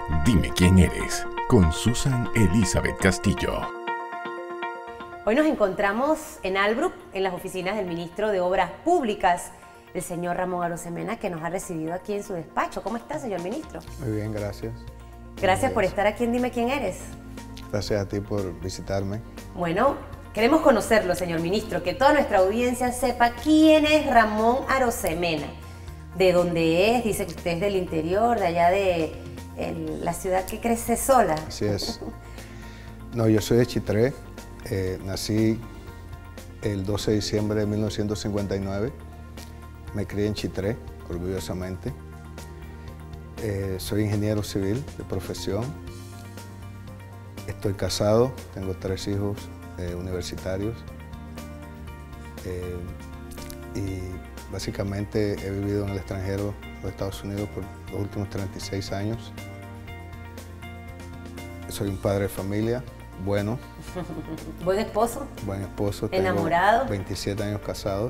Dime quién eres, con Susan Elizabeth Castillo. Hoy nos encontramos en Albrook, en las oficinas del ministro de Obras Públicas, el señor Ramón Arosemena, que nos ha recibido aquí en su despacho. ¿Cómo está, señor ministro? Muy bien, gracias. Gracias por estar aquí en Dime quién eres. Gracias a ti por visitarme. Bueno, queremos conocerlo, señor ministro, que toda nuestra audiencia sepa quién es Ramón Arosemena, de dónde es, dice que usted es del interior, de allá de la ciudad que crece sola. Así es. No, yo soy de Chitré, nací el 12 de diciembre de 1959, me crié en Chitré, orgullosamente. Soy ingeniero civil de profesión, estoy casado, tengo 3 hijos universitarios y básicamente he vivido en el extranjero, en los Estados Unidos, por los últimos 36 años. Soy un padre de familia, bueno. ¿Buen esposo? Buen esposo. ¿Enamorado? Tengo 27 años casados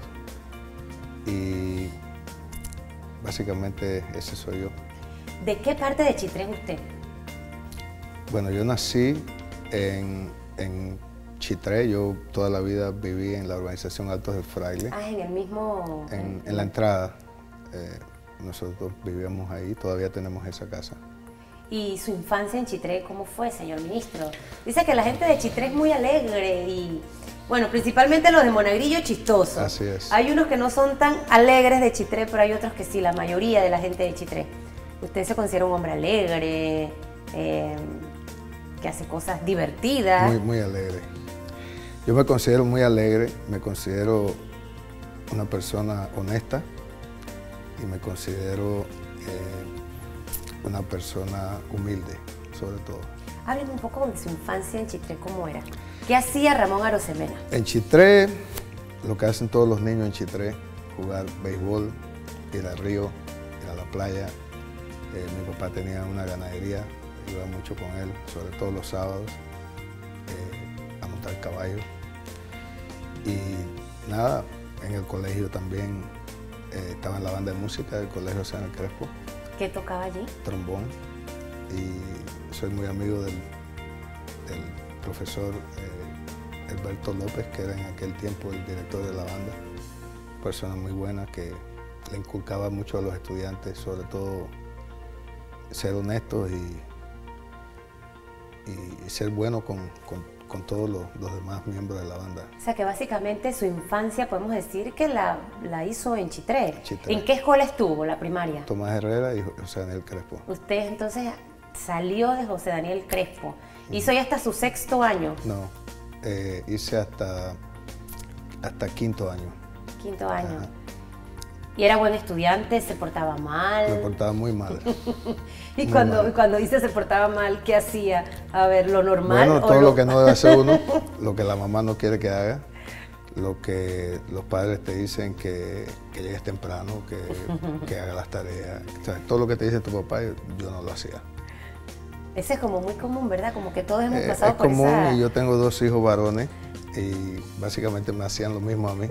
y básicamente ese soy yo. ¿De qué parte de Chitré es usted? Bueno, yo nací en Chitré, yo toda la vida viví en la urbanización Altos del Fraile. Ah, en el mismo... En la entrada, nosotros vivíamos ahí, todavía tenemos esa casa. ¿Y su infancia en Chitré cómo fue, señor ministro? Dice que la gente de Chitré es muy alegre y, bueno, principalmente los de Monagrillo, chistosos. Así es. Hay unos que no son tan alegres de Chitré, pero hay otros que sí, la mayoría de la gente de Chitré. Usted se considera un hombre alegre, que hace cosas divertidas. Muy, muy alegre. Yo me considero muy alegre, me considero una persona honesta y me considero una persona humilde, sobre todo. Hábleme un poco de su infancia en Chitré, ¿cómo era? ¿Qué hacía Ramón Arosemena? En Chitré, lo que hacen todos los niños en Chitré, jugar béisbol, ir al río, ir a la playa. Mi papá tenía una ganadería, iba mucho con él, sobre todo los sábados, a montar caballo. Y nada, en el colegio también estaba en la banda de música del Colegio San Crespo. ¿Qué tocaba allí? Trombón. Y soy muy amigo del profesor Alberto López, que era en aquel tiempo el director de la banda. Persona muy buena que le inculcaba mucho a los estudiantes, sobre todo ser honestos y ser bueno con todos los demás miembros de la banda. O sea que básicamente su infancia podemos decir que la hizo en Chitré. Chitré. ¿En qué escuela estuvo la primaria? Tomás Herrera y José Daniel Crespo. Usted entonces salió de José Daniel Crespo. ¿Hizo ya hasta su 6º año? No, hice hasta 5º año. 5º año. Ajá. ¿Y era buen estudiante? ¿Se portaba mal? Me portaba muy mal. ¿Y muy cuando mal. dice se portaba mal, qué hacía? A ver, ¿lo normal? Bueno, todo lo que no debe hacer uno, lo que la mamá no quiere que haga, lo que los padres te dicen que llegues temprano, que haga las tareas. O sea, todo lo que te dice tu papá, yo no lo hacía. Ese es como muy común, ¿verdad? Como que todos hemos pasado Es por común esa... y yo tengo 2 hijos varones y básicamente me hacían lo mismo a mí.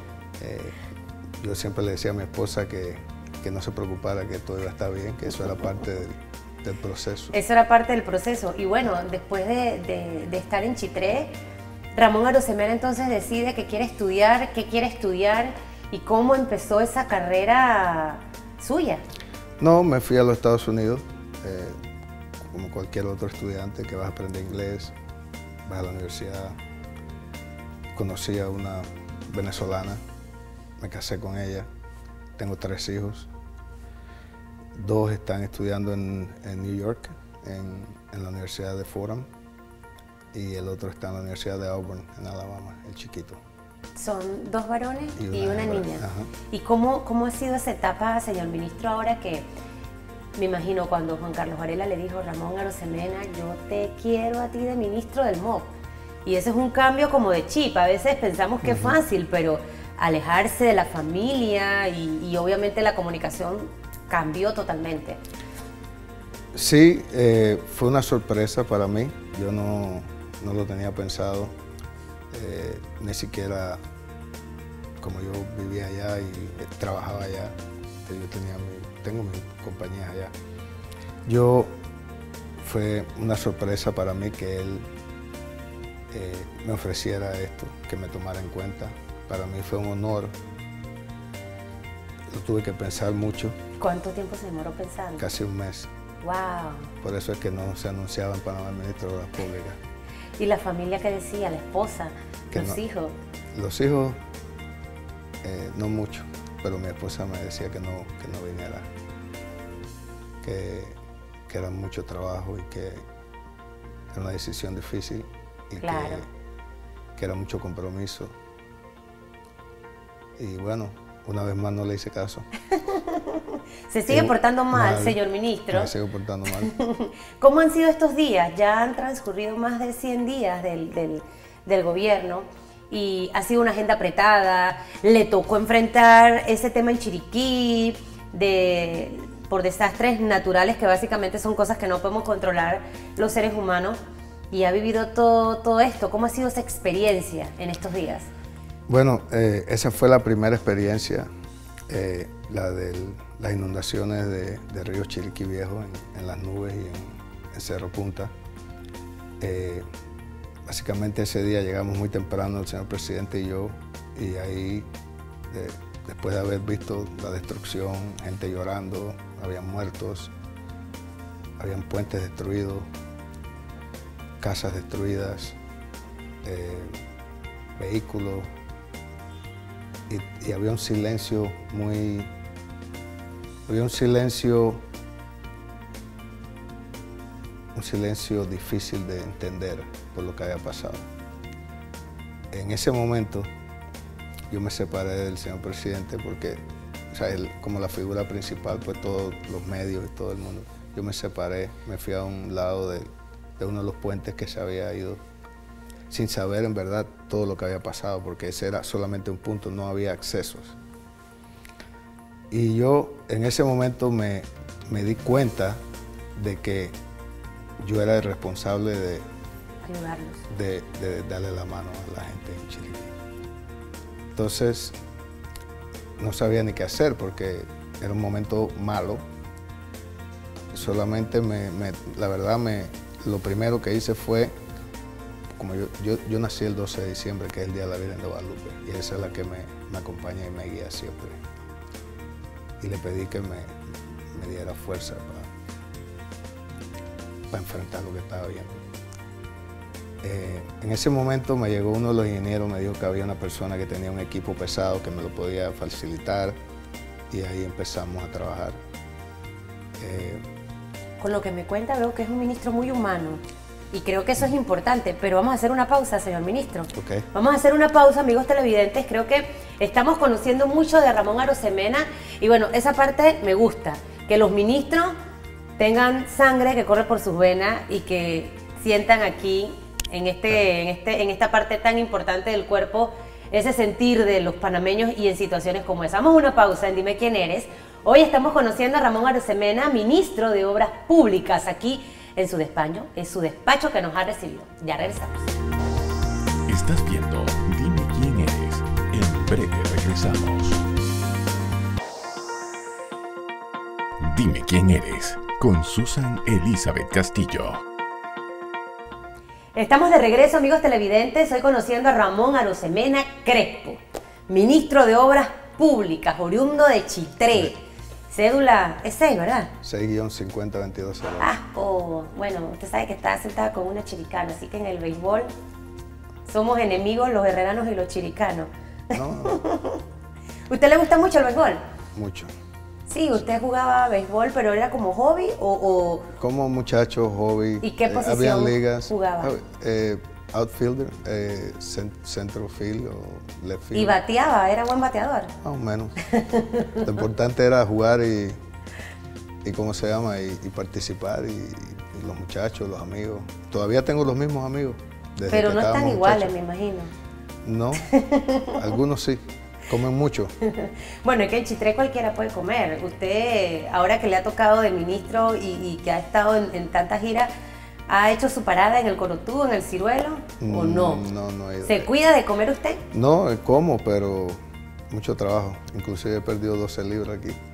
Yo siempre le decía a mi esposa que no se preocupara, que todo iba a estar bien, que eso era parte del proceso. Eso era parte del proceso. Y bueno, después de estar en Chitré, Ramón Arosemena entonces decide que quiere estudiar, qué quiere estudiar y cómo empezó esa carrera suya. No, me fui a los Estados Unidos, como cualquier otro estudiante que vas a aprender inglés, vas a la universidad. Conocí a una venezolana, me casé con ella, tengo 3 hijos. 2 están estudiando en New York, en la Universidad de Fordham, y el otro está en la Universidad de Auburn, en Alabama, el chiquito. Son 2 varones y una hembra. niña. Ajá. ¿Y cómo ha sido esa etapa, señor ministro, ahora que me imagino cuando Juan Carlos Varela le dijo, Ramón Arosemena, yo te quiero a ti de ministro del MOP? Y ese es un cambio como de chip. A veces pensamos que es fácil, pero alejarse de la familia y obviamente la comunicación cambió totalmente. Sí, fue una sorpresa para mí. Yo no lo tenía pensado, ni siquiera como yo vivía allá y trabajaba allá, yo tengo mis compañías allá. Yo fue una sorpresa para mí que él me ofreciera esto, que me tomara en cuenta. Para mí fue un honor. Lo tuve que pensar mucho. ¿Cuánto tiempo se demoró pensando? Casi un mes. ¡Wow! Por eso es que no se anunciaba en Panamá el ministro de Obras Públicas. ¿Y la familia qué decía? ¿La esposa? Que ¿Los no. hijos? Los hijos, no mucho, pero mi esposa me decía que no viniera, que era mucho trabajo y que era una decisión difícil y Claro. que era mucho compromiso. Y bueno, una vez más no le hice caso. ¿Se sigue portando mal, señor ministro? Me sigo portando mal. ¿Cómo han sido estos días? Ya han transcurrido más de 100 días del gobierno y ha sido una agenda apretada. Le tocó enfrentar ese tema en Chiriquí por desastres naturales que básicamente son cosas que no podemos controlar los seres humanos, y ha vivido todo esto. ¿Cómo ha sido esa experiencia en estos días? Bueno, esa fue la primera experiencia, la de las inundaciones de río Chiriquí Viejo en Las Nubes y en Cerro Punta. Básicamente ese día llegamos muy temprano el señor presidente y yo, y ahí, después de haber visto la destrucción, gente llorando, habían muertos, habían puentes destruidos, casas destruidas, vehículos, y había un silencio un silencio difícil de entender por lo que había pasado. En ese momento yo me separé del señor presidente porque, o sea, él como la figura principal, pues todos los medios y todo el mundo, yo me separé, me fui a un lado de uno de los puentes que se había ido, sin saber en verdad todo lo que había pasado, porque ese era solamente un punto, no había accesos. Y yo en ese momento me di cuenta de que yo era el responsable Ayudarlos. de darle la mano a la gente en Chiriquí. Entonces, no sabía ni qué hacer porque era un momento malo. Solamente la verdad, lo primero que hice fue, como yo nací el 12 de diciembre, que es el Día de la Virgen de Guadalupe, y esa es la que me acompaña y me guía siempre. Y le pedí que me diera fuerza para enfrentar lo que estaba viendo. En ese momento me llegó uno de los ingenieros, me dijo que había una persona que tenía un equipo pesado que me lo podía facilitar, y ahí empezamos a trabajar. Con lo que me cuenta veo que es un ministro muy humano y creo que eso es importante, pero vamos a hacer una pausa, señor ministro. Okay. Vamos a hacer una pausa, amigos televidentes. Creo que estamos conociendo mucho de Ramón Arosemena y bueno, esa parte me gusta, que los ministros tengan sangre que corre por sus venas y que sientan aquí, en esta parte tan importante del cuerpo, ese sentir de los panameños y en situaciones como esa. Vamos a una pausa en Dime Quién Eres. Hoy estamos conociendo a Ramón Arosemena, ministro de Obras Públicas, aquí en su despacho, que nos ha recibido. Ya regresamos. Estás viendo Dime Quién Eres. En breve regresamos. Dime Quién Eres, con Susan Elizabeth Castillo. Estamos de regreso, amigos televidentes. Hoy conociendo a Ramón Arosemena Crespo, ministro de Obras Públicas, oriundo de Chitré. Cédula es 6, ¿verdad? 6-5022. Bueno, usted sabe que está sentada con una chiricana, así que en el béisbol somos enemigos los herreranos y los chiricanos. No. ¿Usted le gusta mucho el béisbol? Mucho. Sí, usted jugaba béisbol, pero ¿era como hobby o...? Como muchacho, hobby. ¿Y qué posición habían ligas, jugaba? Outfielder, centrofield o left field. ¿Y bateaba? ¿Era buen bateador? Más o menos. Lo importante era jugar y ¿cómo se llama? Y participar y los muchachos, los amigos. Todavía tengo los mismos amigos. Pero no están iguales, me imagino. No, algunos sí. Comen mucho. Bueno, es que en Chitré cualquiera puede comer. Usted, ahora que le ha tocado de ministro y que ha estado en tantas giras, ¿ha hecho su parada en el Corotú, en el Ciruelo o no? No he ido. ¿Se cuida de comer usted? No, como, pero mucho trabajo. Inclusive he perdido 12 libras aquí.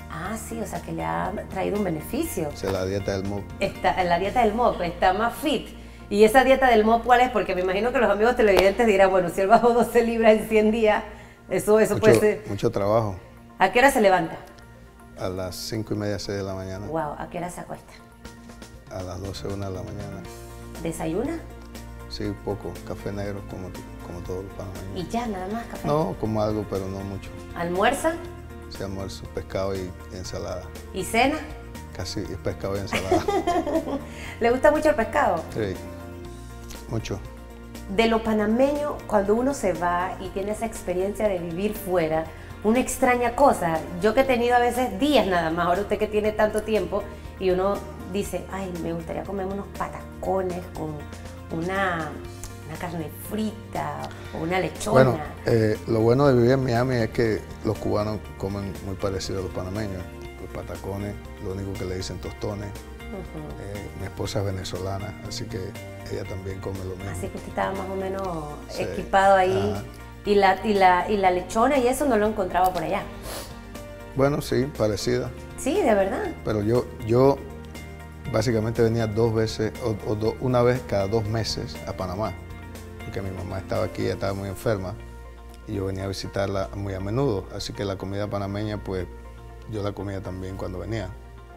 Ah, sí, o sea que le ha traído un beneficio. O sea, la dieta del MOP. La dieta del MOP está más fit. ¿Y esa dieta del MOP cuál es? Porque me imagino que los amigos televidentes dirán, bueno, si él bajó 12 libras en 100 días, eso puede ser. Mucho trabajo. ¿A qué hora se levanta? A las 5:30, 6 de la mañana. Wow, ¿a qué hora se acuesta? A las 12, 1 de la mañana. ¿Desayuna? Sí, poco. Café negro, como todos los panameños. ¿Y ya, nada más café? No, como algo, pero no mucho. ¿Almuerza? Sí, almuerzo, pescado y ensalada. ¿Y cena? Casi pescado y ensalada. ¿Le gusta mucho el pescado? Sí, mucho. De lo panameño, cuando uno se va y tiene esa experiencia de vivir fuera, una extraña cosa. Yo que he tenido a veces días nada más, ahora usted que tiene tanto tiempo, y uno dice, ay, me gustaría comerme unos patacones con una carne frita o una lechona. Bueno, lo bueno de vivir en Miami es que los cubanos comen muy parecido a los panameños. Los patacones, lo único que le dicen tostones. Mi esposa es venezolana, así que ella también come lo mismo. Así que usted estaba más o menos Sí. equipado ahí. Y la lechona y eso no lo encontraba por allá. Bueno, sí, parecida. Sí, de verdad. Pero yo básicamente venía 2 veces, una vez cada 2 meses a Panamá, porque mi mamá estaba aquí, ella estaba muy enferma, y yo venía a visitarla muy a menudo, así que la comida panameña, pues, yo la comía también cuando venía,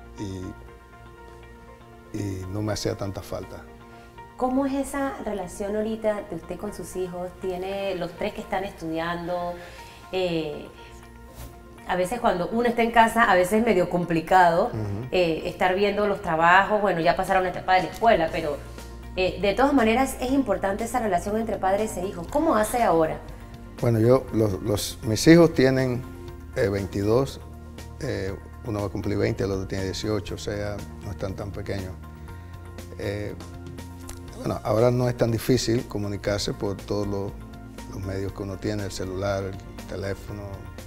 y no me hacía tanta falta. ¿Cómo es esa relación ahorita de usted con sus hijos? Tiene los 3 que están estudiando. A veces cuando uno está en casa, a veces es medio complicado estar viendo los trabajos. Bueno, ya pasaron la etapa de la escuela, pero de todas maneras es importante esa relación entre padres e hijos. ¿Cómo hace ahora? Bueno, mis hijos tienen 22, uno va a cumplir 20, el otro tiene 18, o sea, no están tan pequeños. Bueno, ahora no es tan difícil comunicarse por todos los medios que uno tiene, el celular, el teléfono,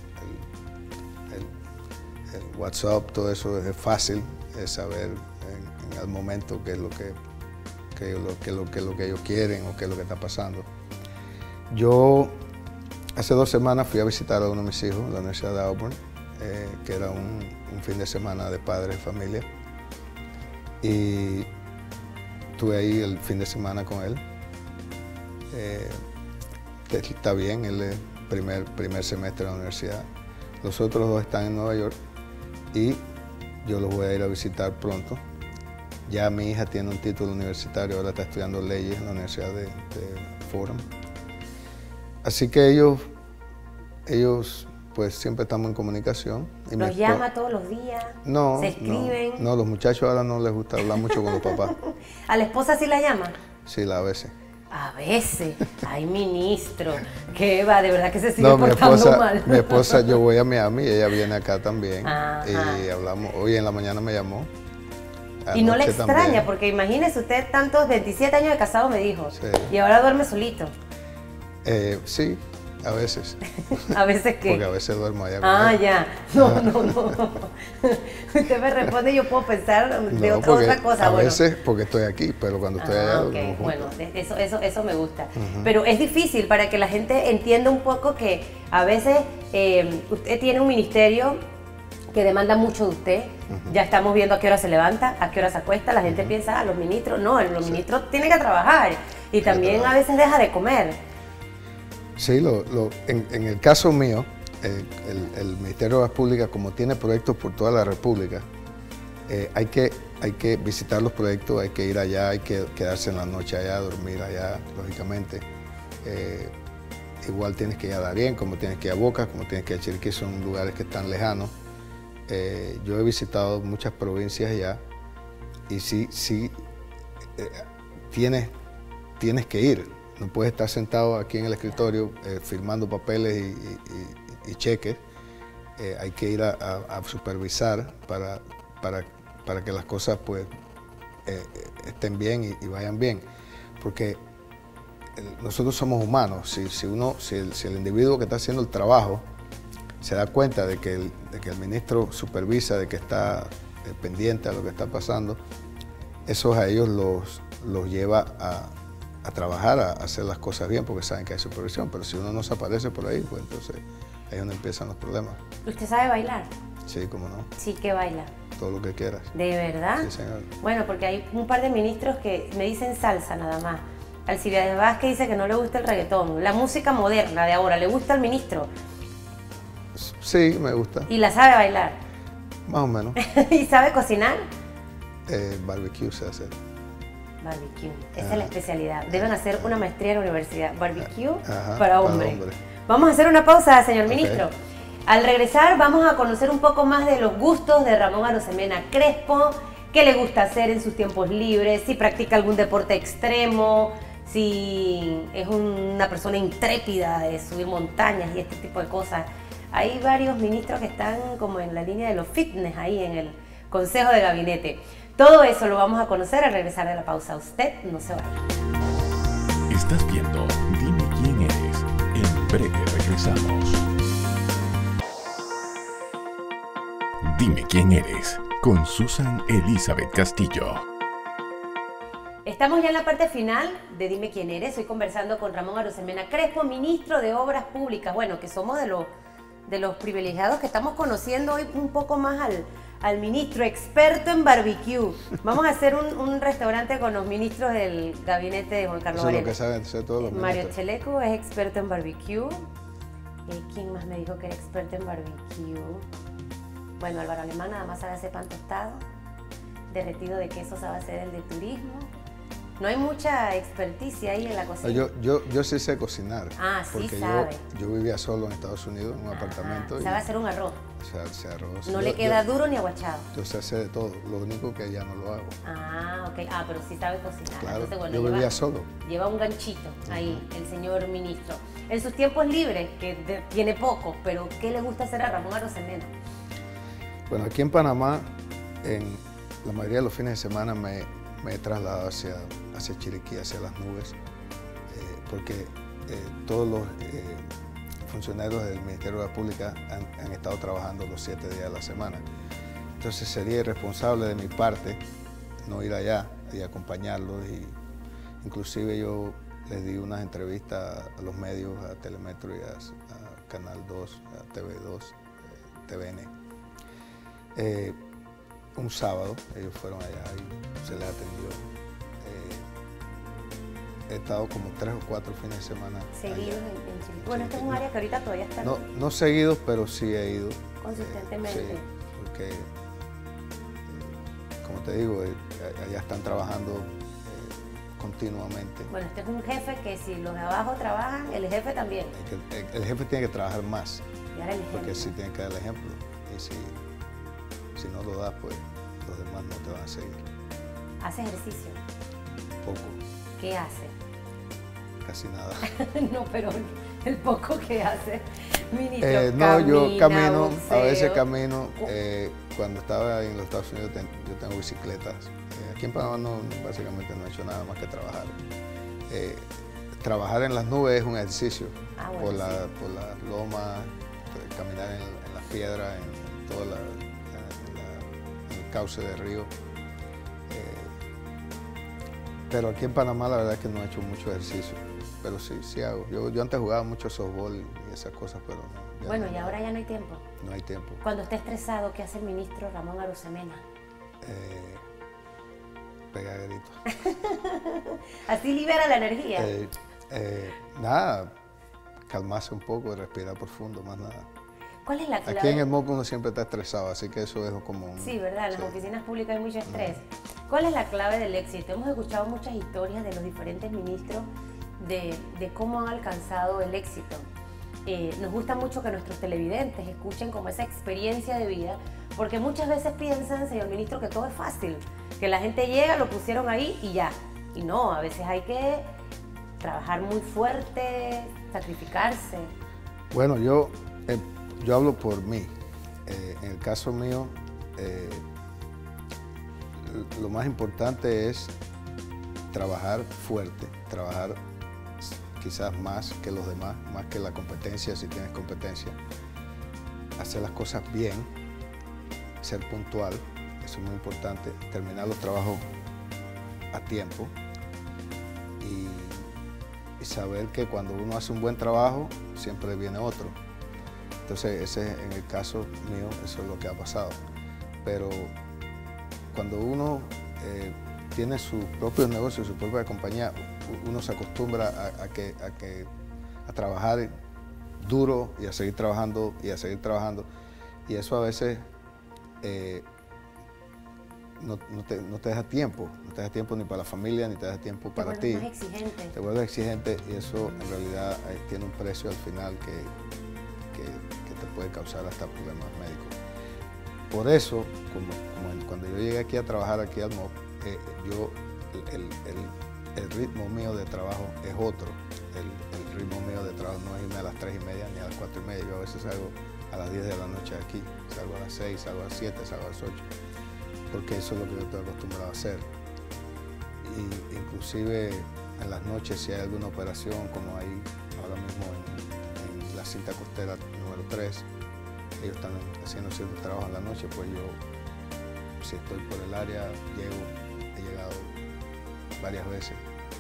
el WhatsApp, todo eso es fácil saber en el momento qué es lo que ellos quieren o qué es lo que está pasando. Yo hace 2 semanas fui a visitar a uno de mis hijos en la Universidad de Auburn, que era un fin de semana de padres y familia. Y estuve ahí el fin de semana con él. Está bien, él es primer semestre de la universidad. Los otros 2 están en Nueva York y yo los voy a ir a visitar pronto. Ya mi hija tiene un título universitario, ahora está estudiando leyes en la Universidad de Fordham. Así que ellos pues siempre estamos en comunicación. Y ¿Los llama todos los días? No. ¿Se escriben? No, los muchachos ahora no les gusta hablar mucho con los papás. ¿A la esposa sí la llama? Sí, a veces. A veces. Ay, ministro. ¿Qué va? De verdad que se sigue portando mal. Mi esposa, yo voy a Miami y ella viene acá también. Ajá. Y hablamos. Hoy en la mañana me llamó. Y no le Anoche extraña, también. porque imagínese usted tantos 27 años de casado, me dijo. Sí. Y ahora duerme solito. Sí, a veces. ¿A veces qué? Porque a veces duermo allá con Ah, él. ya. No. Usted me responde y yo puedo pensar de No, otra cosa. A bueno. veces porque estoy aquí, pero cuando estoy allá Ok, duermo juntos. bueno, eso me gusta. Pero es difícil para que la gente entienda un poco que a veces usted tiene un ministerio que demanda mucho de usted. Ya estamos viendo a qué hora se levanta, a qué hora se acuesta. La gente piensa, los ministros, no, los ministros tienen que trabajar y también a veces deja de comer. Sí, en el caso mío, el Ministerio de Obras Públicas, como tiene proyectos por toda la República, hay que visitar los proyectos, hay que ir allá, hay que quedarse en la noche allá, dormir allá, lógicamente. Igual tienes que ir a Darién, como tienes que ir a Boca, como tienes que ir a Chiriquí, son lugares que están lejanos. Yo he visitado muchas provincias allá y sí tienes que ir. No puedes estar sentado aquí en el escritorio firmando papeles y cheques. Hay que ir a supervisar para que las cosas pues, estén bien y vayan bien. Porque nosotros somos humanos. Si el individuo que está haciendo el trabajo se da cuenta de que el ministro supervisa, de que está pendiente a lo que está pasando, eso a ellos los lleva a trabajar, a hacer las cosas bien, porque saben que hay supervisión. Pero si uno no se aparece por ahí, pues entonces ahí es donde empiezan los problemas. ¿Usted sabe bailar? Sí, cómo no. Sí, que baila. Todo lo que quieras. ¿De verdad? Sí, señor. Bueno, porque hay un par de ministros que me dicen salsa nada más. Alcibiades Vázquez dice que no le gusta el reggaetón. La música moderna de ahora, ¿le gusta al ministro? Sí, me gusta. ¿Y la sabe bailar? Más o menos. ¿Y sabe cocinar? Barbecue se hace. Barbecue, esa es la especialidad. Deben hacer una maestría en la universidad. Barbecue Ajá, para hombre. Vamos a hacer una pausa, señor ministro. Al regresar vamos a conocer un poco más de los gustos de Ramón Arosemena Crespo, qué le gusta hacer en sus tiempos libres, si practica algún deporte extremo, si es una persona intrépida de subir montañas y este tipo de cosas. Hay varios ministros que están como en la línea de los fitness ahí en el Consejo de Gabinete. Todo eso lo vamos a conocer al regresar de la pausa. Usted no se vaya. Estás viendo Dime quién eres. En breve regresamos. Dime quién eres con Susan Elizabeth Castillo. Estamos ya en la parte final de Dime quién eres. Estoy conversando con Ramón Arosemena Crespo, ministro de Obras Públicas. Bueno, que somos de los privilegiados que estamos conociendo hoy un poco más al ministro, experto en barbecue. Vamos a hacer un restaurante con los ministros del gabinete de Juan Carlos Varela. Eso es lo que saben hacer todos los ministros. Mario Cheleco es experto en barbecue. ¿Quién más me dijo que era experto en barbecue? Bueno, Álvaro Alemán nada más sabe hacer pan tostado. Derretido de queso sabe hacer el de turismo. No hay mucha experticia ahí en la cocina. Yo sí sé cocinar. Ah, sí porque sabe. yo vivía solo en Estados Unidos, en un apartamento. Sabe hacer un arroz. Se arroz. No le queda duro ni aguachado. Yo sé hacer de todo, lo único que ya no lo hago. Ah, ok. Ah, pero sí sabe cocinar. Claro, entonces, bueno, yo vivía solo. Lleva un ganchito ahí, el señor ministro. En sus tiempos libres, que tiene poco, pero ¿qué le gusta hacer a Ramón Arosemena? Bueno, aquí en Panamá, en la mayoría de los fines de semana me he trasladado hacia Chiriquí, hacia las nubes, porque todos los funcionarios del Ministerio de la Pública han estado trabajando los 7 días de la semana. Entonces sería irresponsable de mi parte no ir allá y acompañarlos. Inclusive yo les di unas entrevistas a los medios, a Telemetro y a Canal 2, a TV2, TVN. Un sábado ellos fueron allá y se les atendió. He estado como 3 o 4 fines de semana seguidos en Chile. Bueno, este es un área que ahorita todavía está... No seguidos, pero sí he ido. Consistentemente. Sí, porque, como te digo, allá están trabajando continuamente. Bueno, este es un jefe que si los de abajo trabajan, el jefe también. El jefe tiene que trabajar más, porque sí tiene que dar el ejemplo. Y si no lo das, pues los demás no te van a seguir. ¿Hace ejercicio? Poco. ¿Qué hace? Casi nada. No, pero el poco que hace, ministro, no, yo camino, boxeo. a veces camino. Cuando estaba en los Estados Unidos yo tengo bicicletas. Aquí en Panamá básicamente no he hecho nada más que trabajar. Trabajar en las nubes es un ejercicio. Bueno, por las lomas, caminar en las piedras, en todo el cauce del río. Pero aquí en Panamá la verdad es que no he hecho mucho ejercicio, pero sí hago. Yo antes jugaba mucho softball y esas cosas, pero no. Bueno, y ahora ya no hay tiempo. No hay tiempo. Cuando esté estresado, ¿qué hace el ministro Ramón Arosemena? Pega gritos. Así libera la energía. Nada, calmarse un poco, respirar profundo, más nada. ¿Cuál es la clave? Aquí en el MOC uno siempre está estresado, así que eso es como un... Sí, ¿verdad? En las oficinas públicas hay mucho estrés. ¿Cuál es la clave del éxito? Hemos escuchado muchas historias de los diferentes ministros de cómo han alcanzado el éxito. Nos gusta mucho que nuestros televidentes escuchen como esa experiencia de vida, porque muchas veces piensan, señor ministro, que todo es fácil, que la gente llega, lo pusieron ahí y ya. Y no, a veces hay que trabajar muy fuerte, sacrificarse. Bueno, yo hablo por mí. En el caso mío, lo más importante es trabajar fuerte, trabajar quizás más que los demás, más que la competencia, si tienes competencia. Hacer las cosas bien, ser puntual, eso es muy importante. Terminar los trabajos a tiempo y saber que cuando uno hace un buen trabajo, siempre viene otro. Entonces, en el caso mío, eso es lo que ha pasado. Pero cuando uno tiene sus propios negocios, su propia compañía, uno se acostumbra a trabajar duro y a seguir trabajando y a seguir trabajando. Y eso a veces no te deja tiempo. No te deja tiempo ni para la familia, ni te deja tiempo para ti. Te vuelves más exigente. Te vuelves exigente y eso en realidad tiene un precio al final que te puede causar hasta problemas médicos. Por eso, cuando yo llegué aquí a trabajar aquí al MOP, el ritmo mío de trabajo es otro. El ritmo mío de trabajo no es irme a las 3:30 ni a las 4:30. Yo a veces salgo a las 10 de la noche aquí, salgo a las 6, salgo a las 7, salgo a las 8, porque eso es lo que yo estoy acostumbrado a hacer. Y inclusive en las noches, si hay alguna operación, como hay ahora mismo en la cinta costera número 3, ellos están haciendo cierto trabajo en la noche, pues yo, si estoy por el área, he llegado varias veces,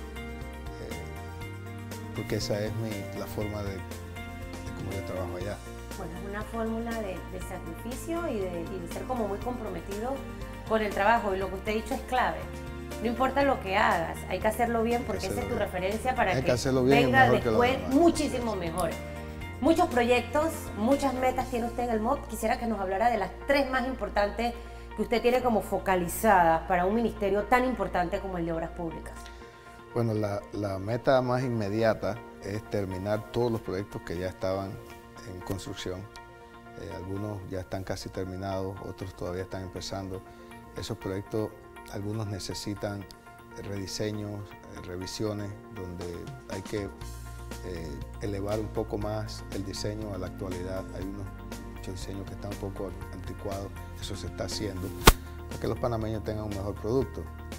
porque esa es la forma de cómo yo trabajo allá. Bueno, es una fórmula de sacrificio y de ser como muy comprometido con el trabajo, y lo que usted ha dicho es clave. No importa lo que hagas, hay que hacerlo bien porque esa es tu referencia para que venga después muchísimo mejor. Muchos proyectos, muchas metas tiene usted en el MOP. Quisiera que nos hablara de las 3 más importantes que usted tiene como focalizadas para un ministerio tan importante como el de Obras Públicas. Bueno, la meta más inmediata es terminar todos los proyectos que ya estaban en construcción. Algunos ya están casi terminados, otros todavía están empezando. Esos proyectos, algunos necesitan rediseños, revisiones, donde hay que elevar un poco más el diseño a la actualidad. Hay muchos diseños que están un poco anticuados, eso se está haciendo para que los panameños tengan un mejor producto.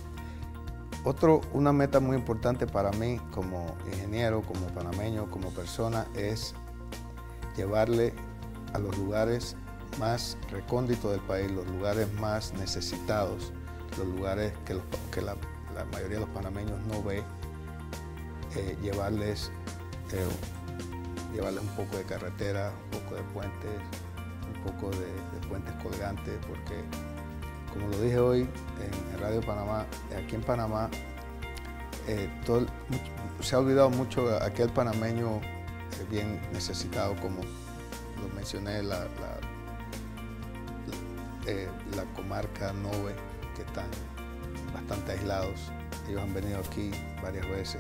Una meta muy importante para mí como ingeniero, como panameño, como persona, es llevarle a los lugares más recónditos del país, los lugares más necesitados, los lugares que la mayoría de los panameños no ve, llevarles un poco de carretera, un poco de puentes, un poco de puentes colgantes, porque como lo dije hoy en Radio Panamá, aquí en Panamá se ha olvidado mucho aquel panameño bien necesitado, como lo mencioné, la comarca Nove, que están bastante aislados. Ellos han venido aquí varias veces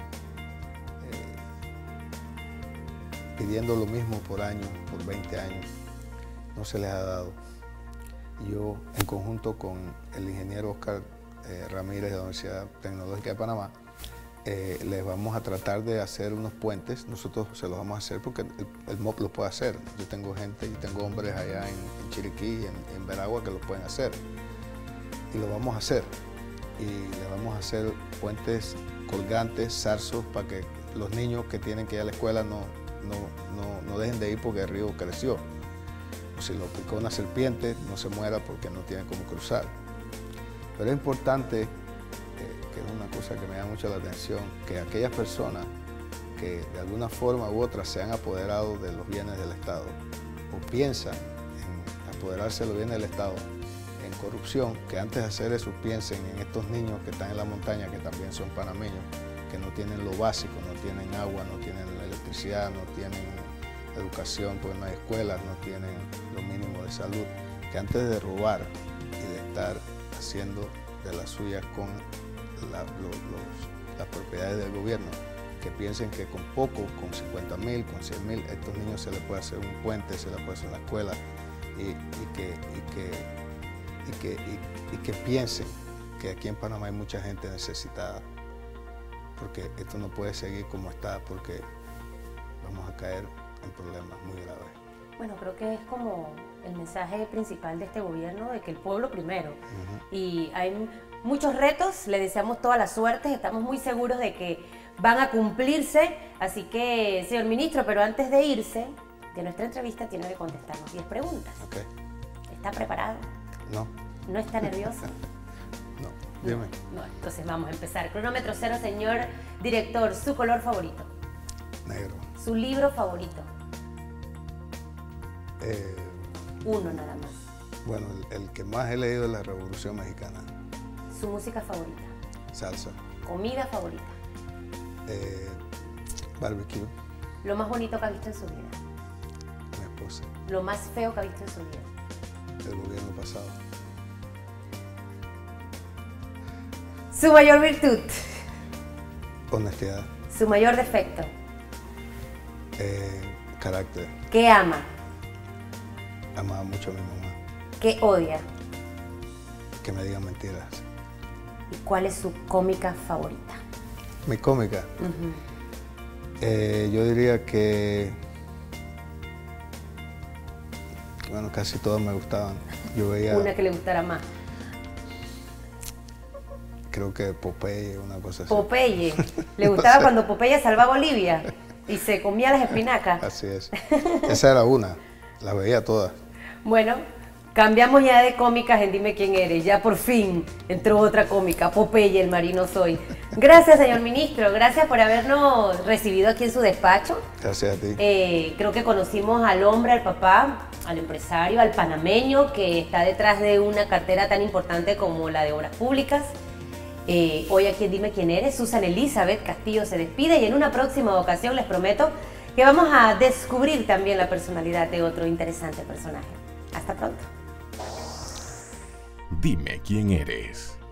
pidiendo lo mismo por años, por 20 años. No se les ha dado. Yo, en conjunto con el ingeniero Oscar Ramírez de la Universidad Tecnológica de Panamá, les vamos a tratar de hacer unos puentes. Nosotros se los vamos a hacer porque el MOP lo puede hacer. Yo tengo gente y tengo hombres allá en Chiriquí, en Veragua, que lo pueden hacer. Y lo vamos a hacer. Y le vamos a hacer puentes colgantes, zarzos, para que los niños que tienen que ir a la escuela no dejen de ir porque el río creció. O si lo picó una serpiente, no se muera porque no tiene cómo cruzar. Pero es importante, que es una cosa que me llama mucho la atención, que aquellas personas que de alguna forma u otra se han apoderado de los bienes del Estado o piensan en apoderarse de los bienes del Estado en corrupción, que antes de hacer eso piensen en estos niños que están en la montaña, que también son panameños, que no tienen lo básico, no tienen agua, no tienen electricidad, no tienen educación, porque no hay escuelas, no tienen lo mínimo de salud, que antes de robar y de estar haciendo de las suyas con las propiedades del gobierno, que piensen que con poco, con 50.000, con 100.000, a estos niños se les puede hacer un puente, se les puede hacer una escuela, y que piensen que aquí en Panamá hay mucha gente necesitada, porque esto no puede seguir como está, porque vamos a caer en problemas muy graves. Bueno, creo que es como el mensaje principal de este gobierno, de que el pueblo primero. Y hay muchos retos, le deseamos toda la suerte, estamos muy seguros de que van a cumplirse. Así que, señor ministro, pero antes de irse de nuestra entrevista tiene que contestarnos 10 preguntas. Okay. ¿Está preparado? No. ¿No está nervioso? No, dime. No, entonces vamos a empezar. Cronómetro cero, señor director. ¿Su color favorito? Negro. ¿Su libro favorito? Uno nada más. Bueno, el que más he leído es La Revolución Mexicana. Su música favorita. Salsa. Comida favorita. Barbecue. Lo más bonito que ha visto en su vida. Mi esposa. Lo más feo que ha visto en su vida. El gobierno pasado. Su mayor virtud. Honestidad. Su mayor defecto. Carácter. ¿Qué ama? Amaba mucho a mi mamá. ¿Qué odia? Que me digan mentiras. ¿Y cuál es su cómica favorita? Mi cómica. Yo diría que, bueno, casi todas me gustaban. Yo veía, Una que le gustara más. creo que Popeye, una cosa así. Popeye. ¿Le gustaba cuando Popeye salvaba a Bolivia y se comía las espinacas? Así es. Esa era una. Las veía todas. Bueno, cambiamos ya de cómicas en Dime Quién Eres. Ya por fin entró otra cómica, Popeye, el marino soy. Gracias, señor ministro. Gracias por habernos recibido aquí en su despacho. Gracias a ti. Creo que conocimos al hombre, al papá, al empresario, al panameño que está detrás de una cartera tan importante como la de Obras Públicas. Hoy aquí en Dime Quién Eres, Susan Elizabeth Castillo se despide y en una próxima ocasión les prometo que vamos a descubrir también la personalidad de otro interesante personaje. Hasta pronto. Dime quién eres.